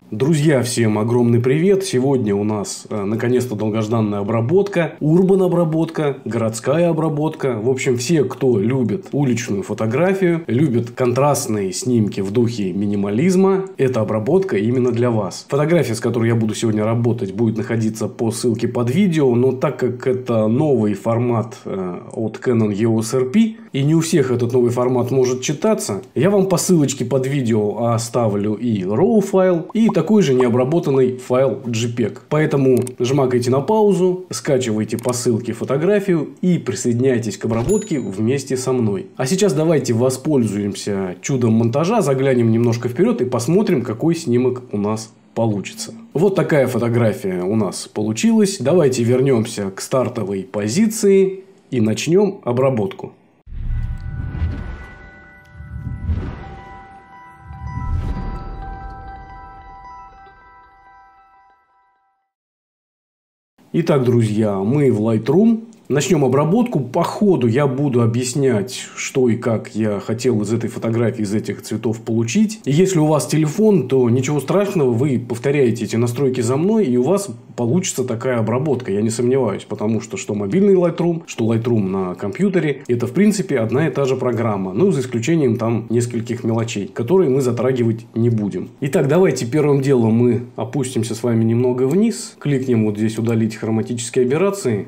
Друзья, всем огромный привет! Сегодня у нас наконец-то долгожданная обработка, урбан обработка, городская обработка. В общем, все, кто любит уличную фотографию, любит контрастные снимки в духе минимализма, эта обработка именно для вас. Фотография, с которой я буду сегодня работать, будет находиться по ссылке под видео, но так как это новый формат от Canon EOS RP, и не у всех этот новый формат может читаться, я вам по ссылочке под видео оставлю и RAW файл, и такой же необработанный файл JPEG. Поэтому жмакайте на паузу, скачивайте по ссылке фотографию и присоединяйтесь к обработке вместе со мной. А сейчас давайте воспользуемся чудом монтажа, заглянем немножко вперед и посмотрим, какой снимок у нас получится. Вот такая фотография у нас получилась. Давайте вернемся к стартовой позиции и начнем обработку. Итак, друзья, мы в Lightroom. Начнем обработку. По ходу я буду объяснять, что и как я хотел из этой фотографии, из этих цветов получить. И если у вас телефон, то ничего страшного, вы повторяете эти настройки за мной, и у вас получится такая обработка. Я не сомневаюсь, потому что мобильный Lightroom, что Lightroom на компьютере, это в принципе одна и та же программа. Ну, за исключением там нескольких мелочей, которые мы затрагивать не будем. Итак, давайте первым делом мы опустимся с вами немного вниз. Кликнем вот здесь «Удалить хроматические аберрации».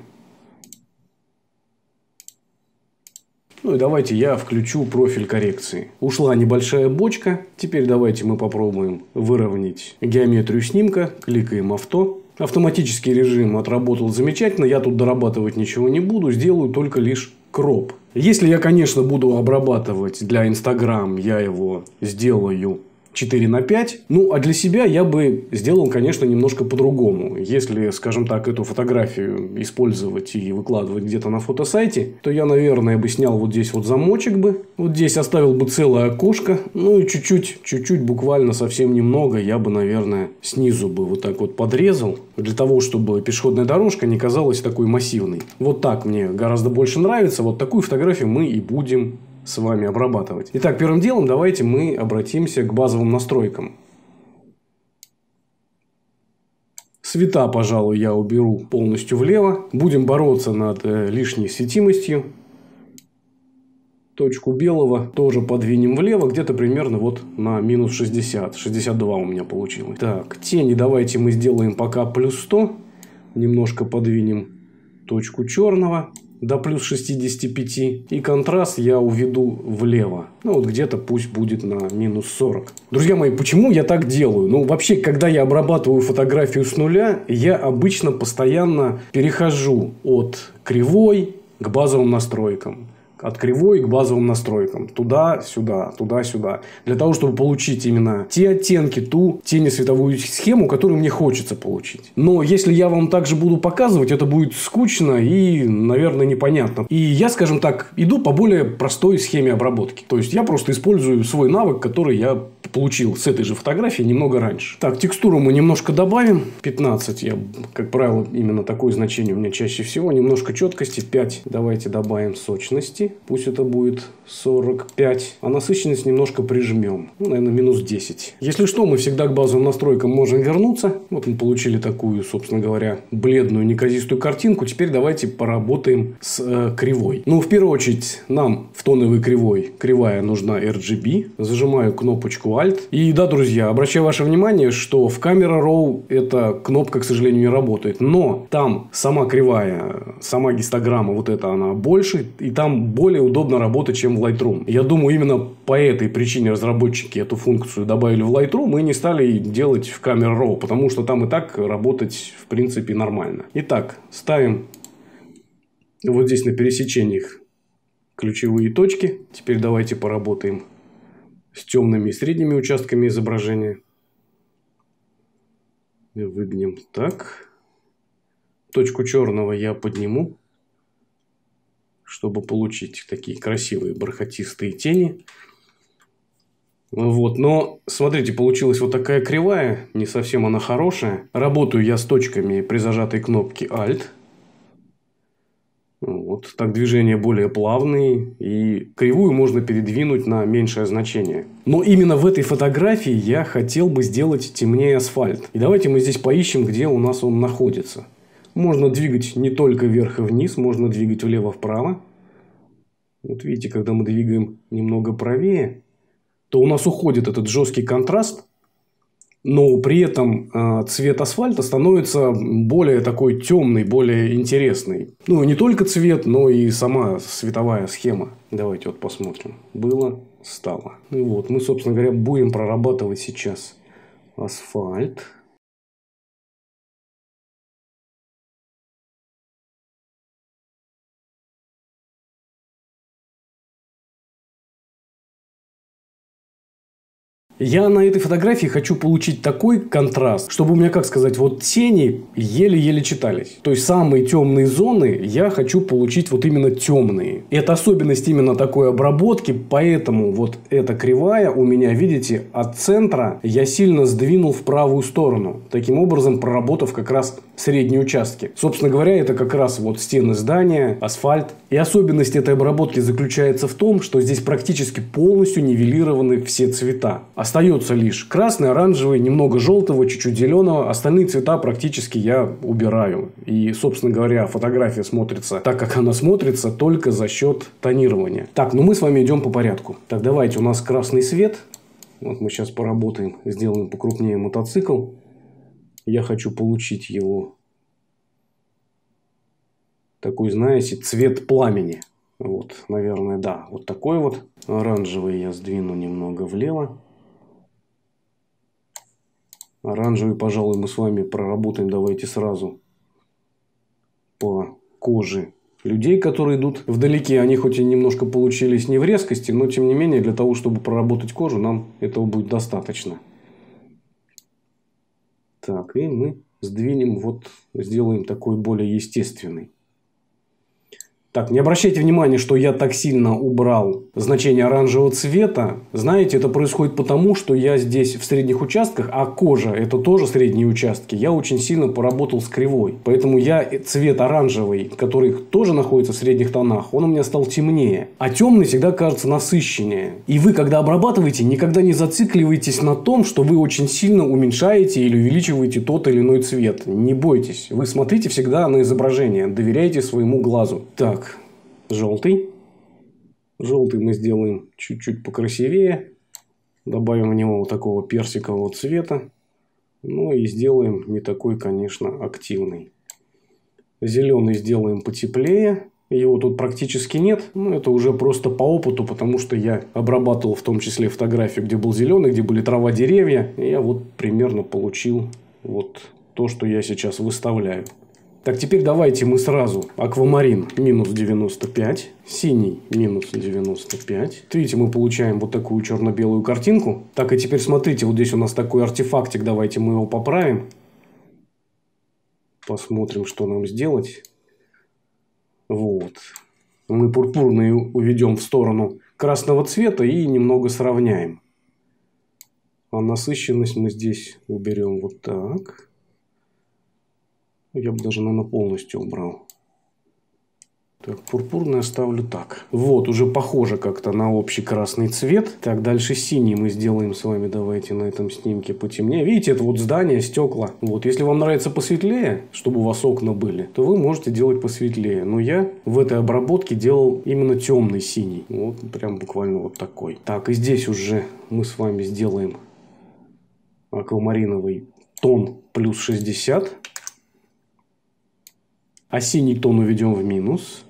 Ну и давайте я включу профиль коррекции. Ушла небольшая бочка. Теперь давайте мы попробуем выровнять геометрию снимка. Кликаем «Авто». Автоматический режим отработал замечательно. Я тут дорабатывать ничего не буду. Сделаю только лишь кроп. Если я, конечно, буду обрабатывать для Instagram, я его сделаю 4:5. Ну, а для себя я бы сделал, конечно, немножко по-другому. Если, скажем так, эту фотографию использовать и выкладывать где-то на фотосайте, то я, наверное, бы снял вот здесь вот замочек бы. Вот здесь оставил бы целое окошко. Ну, и чуть-чуть, буквально совсем немного, я бы, наверное, снизу бы вот так вот подрезал. Для того, чтобы пешеходная дорожка не казалась такой массивной. Вот так мне гораздо больше нравится. Вот такую фотографию мы и будем с вами обрабатывать. Итак, первым делом давайте мы обратимся к базовым настройкам. Цвета, пожалуй, я уберу полностью влево. Будем бороться над лишней светимостью. Точку белого тоже подвинем влево, где-то примерно вот на минус 60. 62 у меня получилось. Так, тени давайте мы сделаем пока плюс 100. Немножко подвинем точку черного до плюс 65. И контраст я уведу влево. Ну, вот где-то пусть будет на минус 40. Друзья мои, почему я так делаю? Ну, вообще, когда я обрабатываю фотографию с нуля, я обычно постоянно перехожу от кривой к базовым настройкам. От кривой к базовым настройкам. Туда-сюда, туда-сюда. Для того, чтобы получить именно те оттенки, ту тенесветовую схему, которую мне хочется получить. Но если я вам также буду показывать, это будет скучно и, наверное, непонятно. И я, скажем так, иду по более простой схеме обработки. То есть, я просто использую свой навык, который я получил с этой же фотографии немного раньше. Так, текстуру мы немножко добавим. 15. Я, как правило, именно такое значение у меня чаще всего. Немножко четкости. 5. Давайте добавим сочности. Пусть это будет 45. А насыщенность немножко прижмем. Ну, наверное, минус 10. Если что, мы всегда к базовым настройкам можем вернуться. Вот мы получили такую, собственно говоря, бледную неказистую картинку. Теперь давайте поработаем с кривой. Ну, в первую очередь, нам в тоновой кривая нужна RGB. Зажимаю кнопочку Alt. И да, друзья, обращаю ваше внимание, что в Camera Raw эта кнопка, к сожалению, не работает. Но там сама кривая, сама гистограмма, вот эта она больше. И там более удобно работать, чем в Lightroom. Я думаю, именно по этой причине разработчики эту функцию добавили в Lightroom и не стали делать в Camera Raw, потому что там и так работать, в принципе, нормально. Итак, ставим вот здесь на пересечениях ключевые точки. Теперь давайте поработаем с темными и средними участками изображения. Выгнем так. Точку черного я подниму, чтобы получить такие красивые бархатистые тени. Вот. Но, смотрите, получилась вот такая кривая. Не совсем она хорошая. Работаю я с точками при зажатой кнопке Alt. Вот так движения более плавные, и кривую можно передвинуть на меньшее значение. Но именно в этой фотографии я хотел бы сделать темнее асфальт. И давайте мы здесь поищем, где у нас он находится. Можно двигать не только вверх и вниз, можно двигать влево-вправо. Вот видите, когда мы двигаем немного правее, то у нас уходит этот жесткий контраст. Но при этом цвет асфальта становится более такой темный, более интересный. Ну, не только цвет, но и сама световая схема. Давайте вот посмотрим. Было, стало. И вот мы, собственно говоря, будем прорабатывать сейчас асфальт. Я на этой фотографии хочу получить такой контраст, чтобы у меня, как сказать, вот тени еле-еле читались. То есть, самые темные зоны я хочу получить вот именно темные. Это особенность именно такой обработки, поэтому вот эта кривая у меня, видите, от центра я сильно сдвинул в правую сторону. Таким образом, проработав как раз средние участки. Собственно говоря, это как раз вот стены здания, асфальт. И особенность этой обработки заключается в том, что здесь практически полностью нивелированы все цвета. Остается лишь красный, оранжевый, немного желтого, чуть-чуть зеленого. Остальные цвета практически я убираю. И, собственно говоря, фотография смотрится так, как она смотрится, только за счет тонирования. Так, ну мы с вами идем по порядку. Так, давайте, у нас красный свет. Вот мы сейчас поработаем, сделаем покрупнее мотоцикл. Я хочу получить его такой, знаете, цвет пламени. Вот, наверное, да. Вот такой вот. Оранжевый я сдвину немного влево. Оранжевый, пожалуй, мы с вами проработаем. Давайте сразу по коже людей, которые идут вдалеке. Они хоть и немножко получились не в резкости, но тем не менее, для того, чтобы проработать кожу, нам этого будет достаточно. Так, и мы сдвинем, вот, сделаем такой более естественный. Так, не обращайте внимания, что я так сильно убрал значение оранжевого цвета. Знаете, это происходит потому, что я здесь в средних участках, а кожа – это тоже средние участки. Я очень сильно поработал с кривой. Поэтому я цвет оранжевый, который тоже находится в средних тонах, он у меня стал темнее. А темный всегда кажется насыщеннее. И вы, когда обрабатываете, никогда не зацикливайтесь на том, что вы очень сильно уменьшаете или увеличиваете тот или иной цвет. Не бойтесь. Вы смотрите всегда на изображение. Доверяйте своему глазу. Так. Желтый. Желтый мы сделаем чуть-чуть покрасивее. Добавим в него вот такого персикового цвета. Ну и сделаем не такой, конечно, активный. Зеленый сделаем потеплее. Его тут практически нет. Ну, это уже просто по опыту, потому что я обрабатывал в том числе фотографию, где был зеленый, где были трава, деревья. И я вот примерно получил вот то, что я сейчас выставляю. Так, теперь давайте мы сразу аквамарин минус 95, синий минус 95. Видите, мы получаем вот такую черно-белую картинку. Так, и теперь смотрите, вот здесь у нас такой артефактик, давайте мы его поправим. Посмотрим, что нам сделать. Вот. Мы пурпурный уведем в сторону красного цвета и немного сравняем. А насыщенность мы здесь уберем вот так. Я бы даже, наверное, полностью убрал. Так, пурпурный оставлю так. Вот, уже похоже как-то на общий красный цвет. Так, дальше синий мы сделаем с вами. Давайте на этом снимке потемнее. Видите, это вот здание, стекла. Вот, если вам нравится посветлее, чтобы у вас окна были, то вы можете делать посветлее. Но я в этой обработке делал именно темный синий. Вот, прям буквально вот такой. Так, и здесь уже мы с вами сделаем аквамариновый тон плюс 60. А синий тон уведем в минус.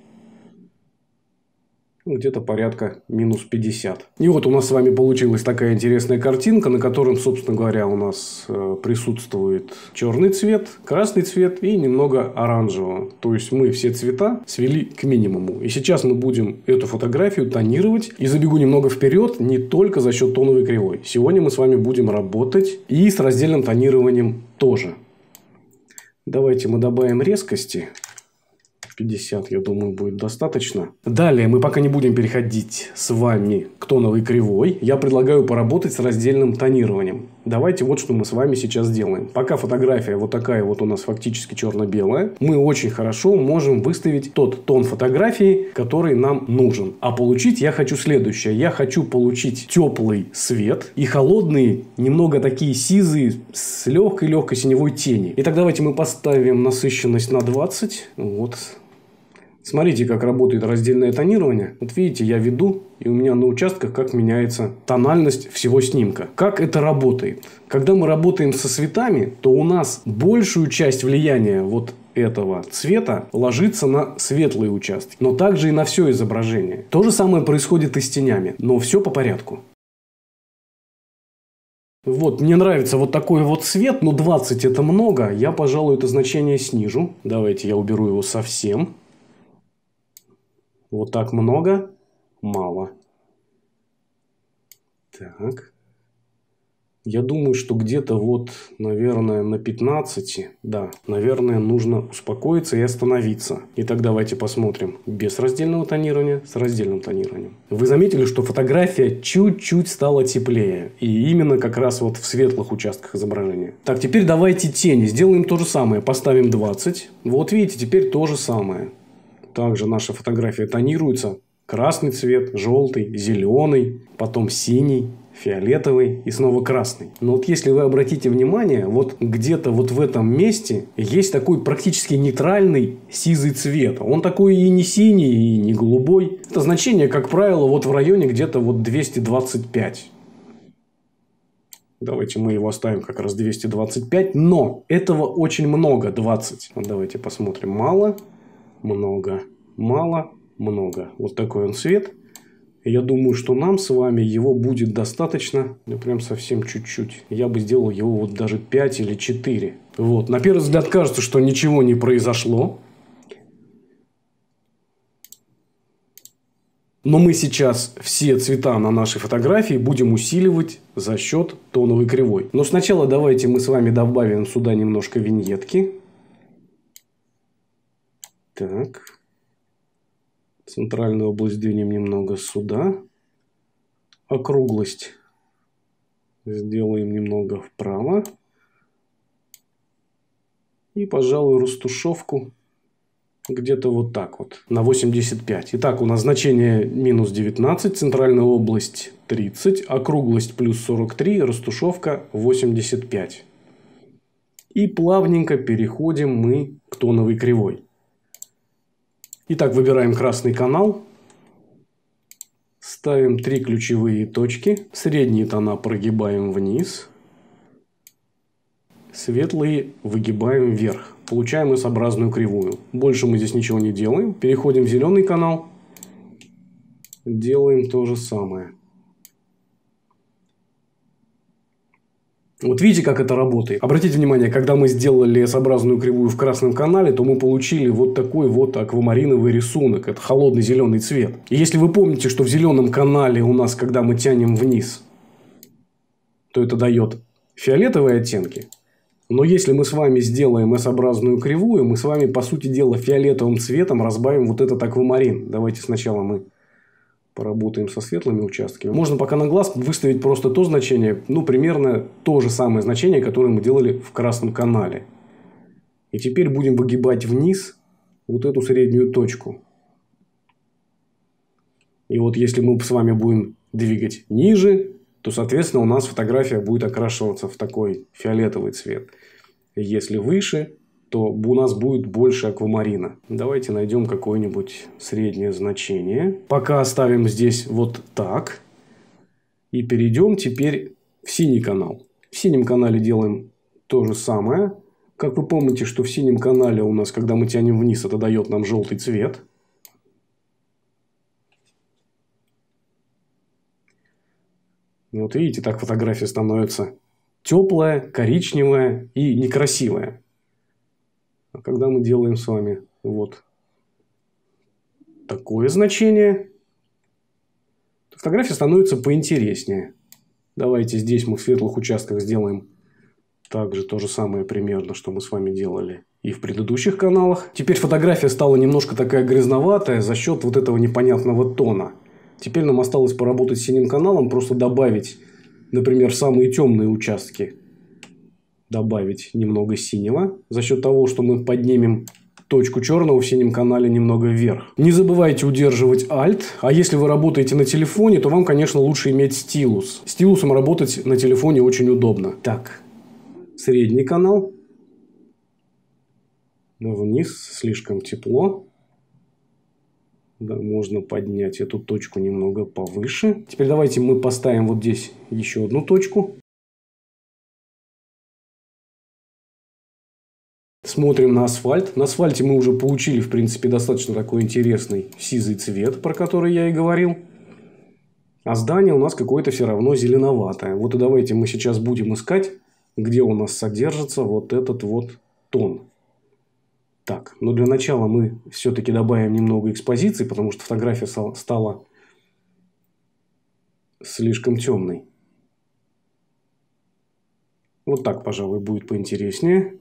Где-то порядка минус 50. И вот у нас с вами получилась такая интересная картинка, на котором, собственно говоря, у нас присутствует черный цвет, красный цвет и немного оранжевого. То есть мы все цвета свели к минимуму. И сейчас мы будем эту фотографию тонировать. И забегу немного вперед, не только за счет тоновой кривой. Сегодня мы с вами будем работать и с раздельным тонированием тоже. Давайте мы добавим резкости. 50, я думаю, будет достаточно. Далее мы пока не будем переходить с вами к тоновой кривой. Я предлагаю поработать с раздельным тонированием. Давайте вот что мы с вами сейчас делаем. Пока фотография вот такая вот у нас фактически черно-белая, мы очень хорошо можем выставить тот тон фотографии, который нам нужен. А получить я хочу следующее. Я хочу получить теплый свет и холодные, немного такие сизые, с легкой синевой тени. Итак, давайте мы поставим насыщенность на 20. Вот. Смотрите, как работает раздельное тонирование. Вот видите, я веду, и у меня на участках как меняется тональность всего снимка. Как это работает? Когда мы работаем со цветами, то у нас большую часть влияния вот этого цвета ложится на светлые участки. Но также и на все изображение. То же самое происходит и с тенями. Но все по порядку. Вот, мне нравится вот такой вот цвет, но 20 это много. Я, пожалуй, это значение снижу. Давайте я уберу его совсем. Вот так много, мало. Так. Я думаю, что где-то вот, наверное, на 15. Да, наверное, нужно успокоиться и остановиться. Итак, давайте посмотрим без раздельного тонирования, с раздельным тонированием. Вы заметили, что фотография чуть-чуть стала теплее. И именно как раз вот в светлых участках изображения. Так, теперь давайте тени. Сделаем то же самое. Поставим 20. Вот видите, теперь то же самое. Также наша фотография тонируется. Красный цвет, желтый, зеленый, потом синий, фиолетовый и снова красный. Но вот если вы обратите внимание, вот где-то вот в этом месте есть такой практически нейтральный сизый цвет. Он такой и не синий, и не голубой. Это значение, как правило, вот в районе где-то вот 225. Давайте мы его оставим как раз 225. Но этого очень много, 20. Вот давайте посмотрим. Мало. Много, мало, много. Вот такой он цвет. Я думаю, что нам с вами его будет достаточно. Ну, прям совсем чуть-чуть. Я бы сделал его вот даже 5 или 4. Вот. На первый взгляд кажется, что ничего не произошло. Но мы сейчас все цвета на нашей фотографии будем усиливать за счет тоновой кривой. Но сначала давайте мы с вами добавим сюда немножко виньетки. Так. Центральную область двинем немного сюда. Округлость сделаем немного вправо. И, пожалуй, растушевку где-то вот так вот. На 85. Итак, у нас значение минус 19. Центральная область 30. Округлость плюс 43. Растушевка 85. И плавненько переходим мы к тоновой кривой. Итак, выбираем красный канал. Ставим 3 ключевые точки. Средние тона прогибаем вниз. Светлые выгибаем вверх. Получаем S-образную кривую. Больше мы здесь ничего не делаем. Переходим в зеленый канал. Делаем то же самое. Вот видите, как это работает. Обратите внимание, когда мы сделали S-образную кривую в красном канале, то мы получили вот такой вот аквамариновый рисунок. Это холодный зеленый цвет. И если вы помните, что в зеленом канале у нас, когда мы тянем вниз, то это дает фиолетовые оттенки. Но если мы с вами сделаем S-образную кривую, мы с вами, по сути дела, фиолетовым цветом разбавим вот этот аквамарин. Давайте сначала мы поработаем со светлыми участками. Можно пока на глаз выставить просто то значение, ну, примерно то же самое значение, которое мы делали в красном канале. И теперь будем выгибать вниз вот эту среднюю точку. И вот если мы с вами будем двигать ниже, то, соответственно, у нас фотография будет окрашиваться в такой фиолетовый цвет. Если выше, то у нас будет больше аквамарина. Давайте найдем какое-нибудь среднее значение. Пока оставим здесь вот так. И перейдем теперь в синий канал. В синем канале делаем то же самое. Как вы помните, что в синем канале у нас, когда мы тянем вниз, это дает нам желтый цвет. И вот видите, так фотография становится теплая, коричневая и некрасивая. А когда мы делаем с вами вот такое значение, то фотография становится поинтереснее. Давайте здесь мы в светлых участках сделаем также то же самое примерно, что мы с вами делали и в предыдущих каналах. Теперь фотография стала немножко такая грязноватая за счет вот этого непонятного тона. Теперь нам осталось поработать с синим каналом, просто добавить, например, самые темные участки. Добавить немного синего за счет того, что мы поднимем точку черного в синем канале немного вверх. Не забывайте удерживать Alt. А если вы работаете на телефоне, то вам, конечно, лучше иметь стилус. Стилусом работать на телефоне очень удобно. Так, средний канал. Вниз, слишком тепло. Да, можно поднять эту точку немного повыше. Теперь давайте мы поставим вот здесь еще одну точку. Смотрим на асфальт. На асфальте мы уже получили, в принципе, достаточно такой интересный сизый цвет, про который я и говорил. А здание у нас какое-то все равно зеленоватое. Вот и давайте мы сейчас будем искать, где у нас содержится вот этот вот тон. Так, но для начала мы все-таки добавим немного экспозиции, потому что фотография стала слишком темной. Вот так, пожалуй, будет поинтереснее.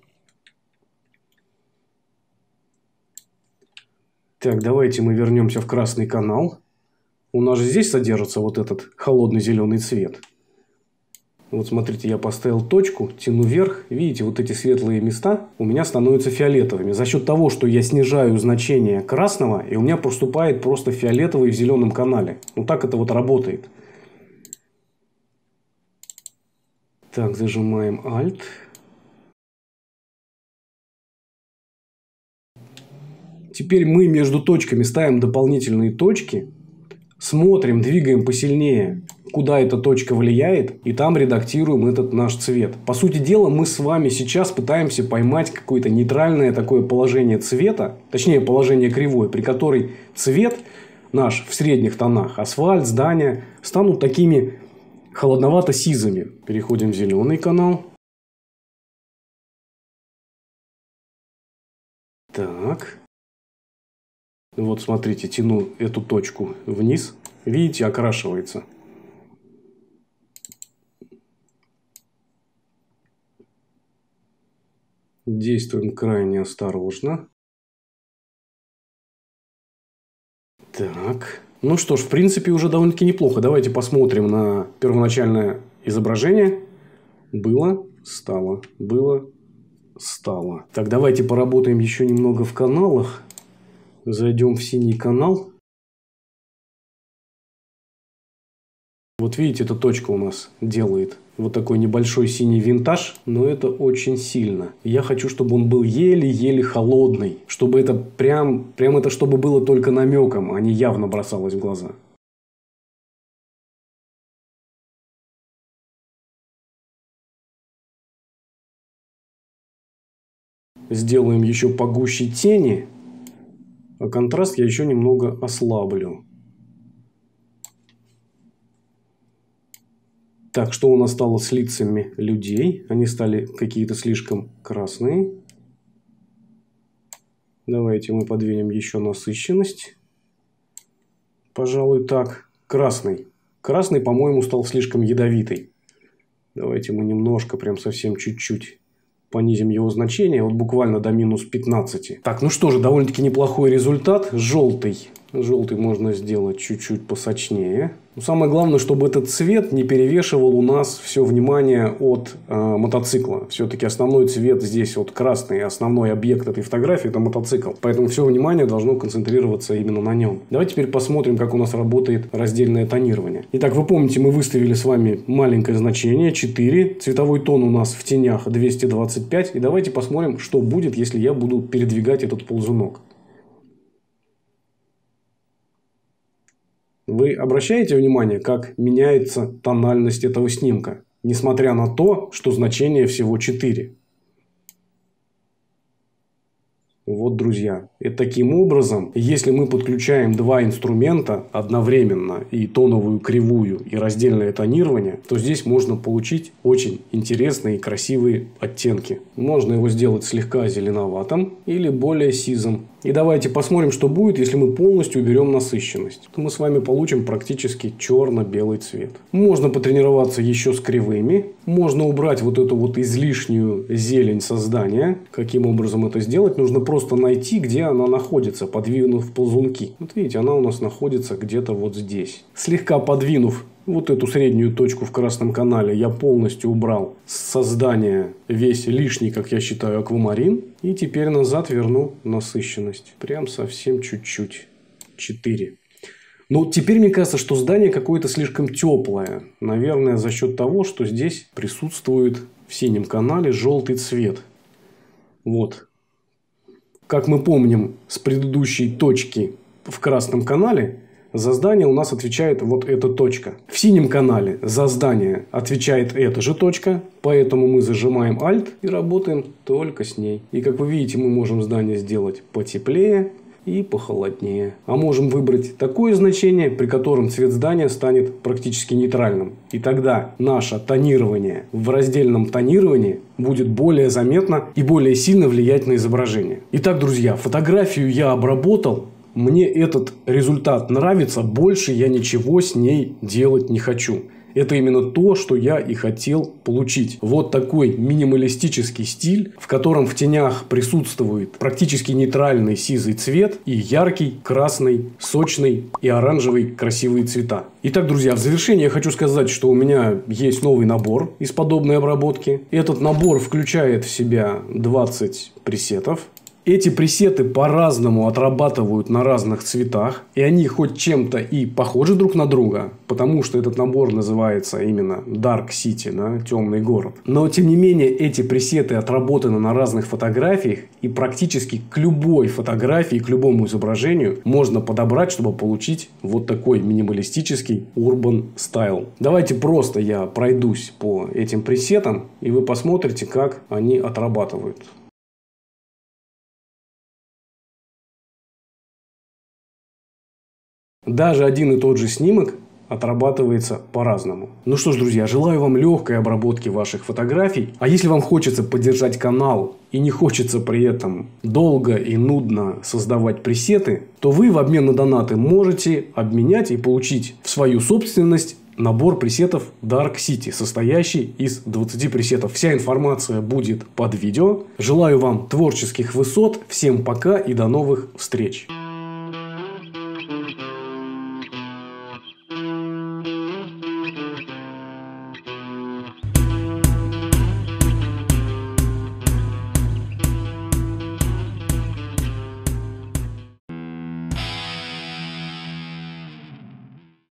Так, давайте мы вернемся в красный канал. У нас же здесь содержится вот этот холодный зеленый цвет. Вот смотрите, я поставил точку, тяну вверх. Видите, вот эти светлые места у меня становятся фиолетовыми. За счет того, что я снижаю значение красного, и у меня проступает просто фиолетовый в зеленом канале. Вот так это вот работает. Так, зажимаем Alt. Теперь мы между точками ставим дополнительные точки. Смотрим, двигаем посильнее, куда эта точка влияет, и там редактируем этот наш цвет. По сути дела, мы с вами сейчас пытаемся поймать какое-то нейтральное такое положение цвета, точнее положение кривой, при которой цвет наш в средних тонах, асфальт, здания, станут такими холодновато-сизыми. Переходим в зеленый канал. Так. Вот смотрите, тяну эту точку вниз. Видите, окрашивается. Действуем крайне осторожно. Так. Ну что ж, в принципе, уже довольно-таки неплохо. Давайте посмотрим на первоначальное изображение. Было, стало, было, стало. Так, давайте поработаем еще немного в каналах. Зайдем в синий канал. Вот видите, эта точка у нас делает вот такой небольшой синий винтаж, но это очень сильно. Я хочу, чтобы он был еле-еле холодный, чтобы это прям это чтобы было только намеком, а не явно бросалось в глаза. Сделаем еще погуще тени, а контраст я еще немного ослаблю. Так, что у нас стало с лицами людей? Они стали какие-то слишком красные. Давайте мы подвинем еще насыщенность. Пожалуй, так. Красный. Красный, по-моему, стал слишком ядовитый. Давайте мы немножко, прям совсем чуть-чуть понизим его значение. Вот буквально до минус 15. Так, ну что же, довольно-таки неплохой результат. Желтый. Желтый можно сделать чуть-чуть посочнее. Но самое главное, чтобы этот цвет не перевешивал у нас все внимание от мотоцикла. Все-таки основной цвет здесь вот красный. Основной объект этой фотографии – это мотоцикл. Поэтому все внимание должно концентрироваться именно на нем. Давайте теперь посмотрим, как у нас работает раздельное тонирование. Итак, вы помните, мы выставили с вами маленькое значение 4. Цветовой тон у нас в тенях 225. И давайте посмотрим, что будет, если я буду передвигать этот ползунок. Вы обращаете внимание, как меняется тональность этого снимка, несмотря на то, что значение всего 4? Вот, друзья. И таким образом, если мы подключаем два инструмента одновременно, и тоновую кривую, и раздельное тонирование, то здесь можно получить очень интересные и красивые оттенки. Можно его сделать слегка зеленоватым или более сизым. И давайте посмотрим, что будет, если мы полностью уберем насыщенность. То мы с вами получим практически черно-белый цвет. Можно потренироваться еще с кривыми. Можно убрать вот эту вот излишнюю зелень создания. Каким образом это сделать? Нужно просто найти, где она находится, подвинув ползунки. Вот видите, она у нас находится где-то вот здесь. Слегка подвинув вот эту среднюю точку в красном канале, я полностью убрал с создания весь лишний, как я считаю, аквамарин. И теперь назад верну насыщенность. Прям совсем чуть-чуть. 4. Но теперь мне кажется, что здание какое-то слишком теплое. Наверное, за счет того, что здесь присутствует в синем канале желтый цвет. Вот. Как мы помним с предыдущей точки в красном канале, за здание у нас отвечает вот эта точка. В синем канале за здание отвечает эта же точка. Поэтому мы зажимаем Alt и работаем только с ней. И как вы видите, мы можем здание сделать потеплее и похолоднее. А можем выбрать такое значение, при котором цвет здания станет практически нейтральным. И тогда наше тонирование в раздельном тонировании будет более заметно и более сильно влиять на изображение. Итак, друзья, фотографию я обработал. Мне этот результат нравится, больше я ничего с ней делать не хочу. Это именно то, что я и хотел получить. Вот такой минималистический стиль, в котором в тенях присутствует практически нейтральный сизый цвет и яркий, красный, сочный и оранжевый красивые цвета. Итак, друзья, в завершение я хочу сказать, что у меня есть новый набор из подобной обработки. Этот набор включает в себя 20 пресетов. Эти пресеты по-разному отрабатывают на разных цветах. И они хоть чем-то и похожи друг на друга. Потому что этот набор называется именно Dark City, да, темный город. Но тем не менее эти пресеты отработаны на разных фотографиях. И практически к любой фотографии, к любому изображению можно подобрать, чтобы получить вот такой минималистический Urban Style. Давайте просто я пройдусь по этим пресетам. И вы посмотрите, как они отрабатывают. Даже один и тот же снимок отрабатывается по-разному. Ну что ж, друзья, желаю вам легкой обработки ваших фотографий. А если вам хочется поддержать канал и не хочется при этом долго и нудно создавать пресеты, то вы в обмен на донаты можете обменять и получить в свою собственность набор пресетов Dark City, состоящий из 20 пресетов. Вся информация будет под видео. Желаю вам творческих высот. Всем пока и до новых встреч.